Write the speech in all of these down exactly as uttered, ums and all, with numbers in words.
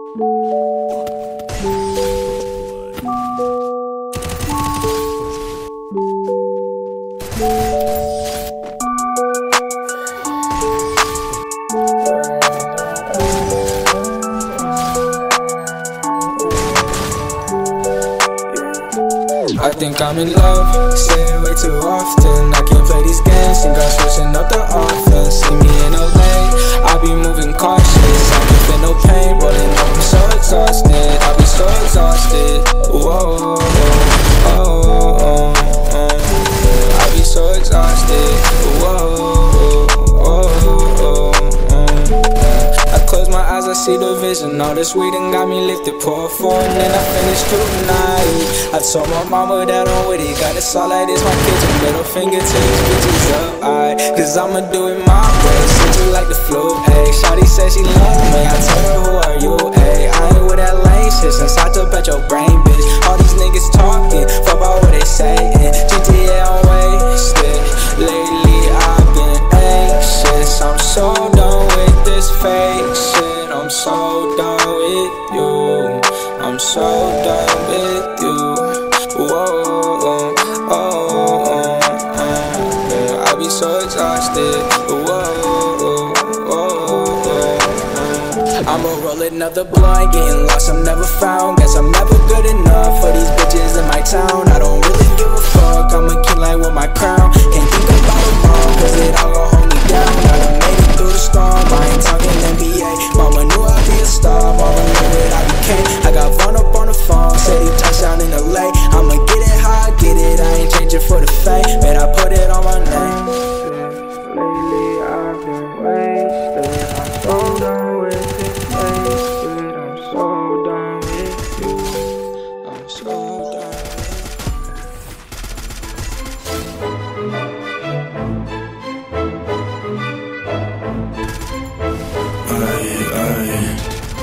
I think I'm in love, say it way too often. I can't play these games, think I'm switching up the offense. See me in L A, I be moving cautious. I can feel no pain, rolling up, I'm so exhausted. I be so exhausted, whoa, oh, oh, oh, oh. I be so exhausted, whoa, oh, oh, oh. I close my eyes, I see the vision. All this weed and got me lifted, pour four and then I finish tonight. I told my mama that I'm with it, got it solid, it's my kitchen. Middle finger to these bitches up, aight, cause I'ma do it my way, send you like the flu, ayy. Shawty said she love me, I told her who are you, ayy. I ain't with that lame shit, since I took at your brain, bitch. All these niggas talking, fuck about what they saying. G T A I'm wasted, lately I've been anxious. I'm so done with this fake shit, I'm so done with you, I'm so done with you. Whoa, oh, oh, oh, oh. I be so exhausted. Whoa, oh, oh, oh, oh. I'ma roll another blunt, getting lost, I'm never found. Guess I'm never good enough for these bitches in my town. I don't really give a fuck, I'm a king like with my crown. Can't think about them all, cause it all gon' hold me down. I done made it through the storm, I ain't talking N B A. Mama knew I'd be a star, mama knew that I became. I got Vaughn up on the phone, said he touchdown in L A. I'ma get it how I get it, I ain't changing for the fame. Man, I put it on my name. Lately I've been wasted, I'm so done with this wasted. I'm so done with you, I'm so done. Aye, aye.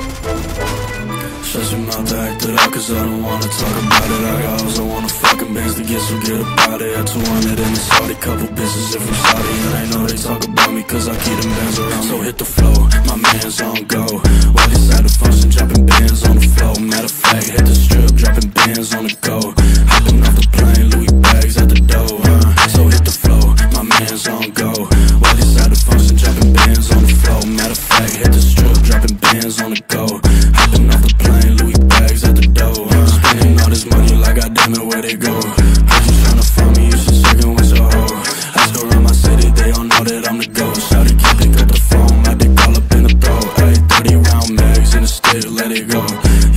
Shut your mouth to act it out, cause I don't wanna talk about it. I got hoes, I wanna fucking bands to get, so get about it. At two hundred in the Saudi, couple bitches if I'm Saudi. And I know they talk about me, cause I keep them bands around me. So hit the flow, my man's on go. While he's at the function, dropping bands on the flow. Matter of fact, hit the strip, dropping bands on the go. Hopping off the plane, Louis bags at the door, huh? So hit the flow, my man's on go. While he's at the function, dropping bands on the flow. Matter of fact, hit the strip, dropping bands on the go. Hopping off the plane, Louis bags at the door, huh? Spending all this money like goddamn it, where they go? Bitch, you tryna find me, you should check in with your hoe. Ask around my city, they all know that I'm the GOAT. Shawty can't pick up the phone, my dick all up in the throat. Ayy, thirty round mags in the stick, let it go.